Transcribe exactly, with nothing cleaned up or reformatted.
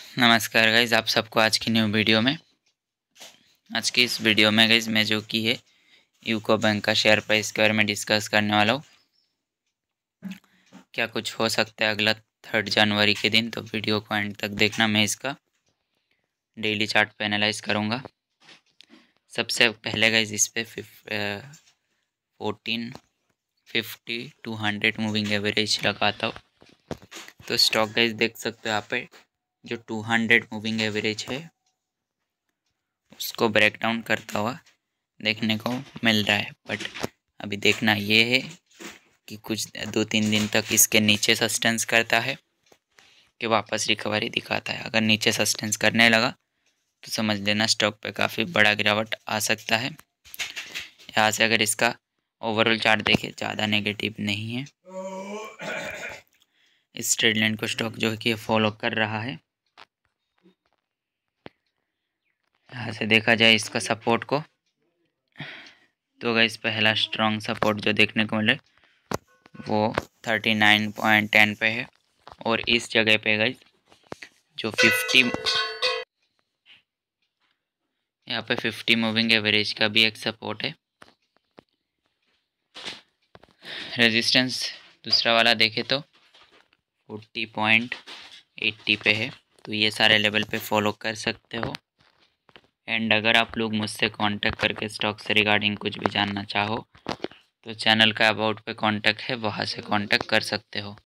नमस्कार गाइज़, आप सबको आज की न्यू वीडियो में। आज की इस वीडियो में गाइज़ मैं जो कि है यूको बैंक का शेयर प्राइस के बारे में डिस्कस करने वाला हूँ। क्या कुछ हो सकता है अगला थर्ड जनवरी के दिन, तो वीडियो को एंड तक देखना। मैं इसका डेली चार्ट पे एनालाइज करूँगा। सबसे पहले गाइज़ इस पे fourteen fifty two hundred moving average लगाता हूँ। तो स्टॉक गाइज़ देख सकते हो यहाँ पे जो टू हंड्रेड मूविंग एवरेज है उसको ब्रेक डाउन करता हुआ देखने को मिल रहा है। बट अभी देखना ये है कि कुछ दो तीन दिन तक इसके नीचे सस्टेंस करता है कि वापस रिकवरी दिखाता है। अगर नीचे सस्टेंस करने लगा तो समझ लेना स्टॉक पे काफ़ी बड़ा गिरावट आ सकता है। यहाँ से अगर इसका ओवरऑल चार्ट देखें ज़्यादा नेगेटिव नहीं है। इस ट्रेड लाइन को स्टॉक जो है कि फॉलो कर रहा है। यहाँ से देखा जाए इसका सपोर्ट को, तो गाइस पहला स्ट्रॉन्ग सपोर्ट जो देखने को मिले वो थर्टी नाइन पॉइंट टेन पे है। और इस जगह पे गाइस जो फिफ्टी यहाँ पे फिफ्टी मूविंग एवरेज का भी एक सपोर्ट है। रेजिस्टेंस दूसरा वाला देखे तो फोर्टी पॉइंट एट्टी पे है। तो ये सारे लेवल पे फॉलो कर सकते हो। एंड अगर आप लोग मुझसे कांटेक्ट करके स्टॉक से रिगार्डिंग कुछ भी जानना चाहो तो चैनल का अबाउट पे कांटेक्ट है, वहाँ से कांटेक्ट कर सकते हो।